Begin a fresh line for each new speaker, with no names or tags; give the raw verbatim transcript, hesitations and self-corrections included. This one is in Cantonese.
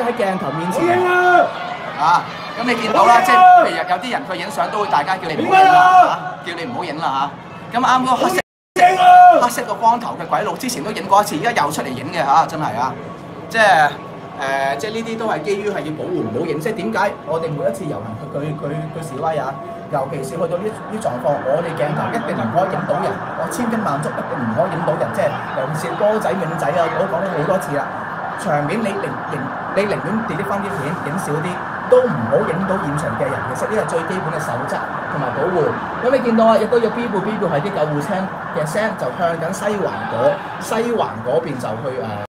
喺鏡頭面前
啊！咁你見到啦，即係譬如有啲人佢影相都會大家叫你唔好影啦嚇，叫你唔好影啦嚇。咁啱嗰個黑色黑色個光頭嘅鬼佬之前都影過一次，而家又出嚟影嘅嚇，真係啊！即係誒、呃，即係呢啲都係基於係要保護唔好影。即係點解我哋每一次遊行佢佢佢佢示威啊？尤其是去到呢呢狀況，我哋鏡頭一定唔可以影到人，我千叮萬囑一定唔可以影到人。即係尤其是歌仔冥仔啊，我都講咗好多次啦。場面你寧寧你寧願 delete 翻啲片，影少啲，都唔好影到現場嘅人。其實呢個係最基本嘅守則同埋保護。咁你見到啊，亦都有 B 部 B 部係啲救護車嘅聲就向緊西環嗰西環嗰邊就去誒。呃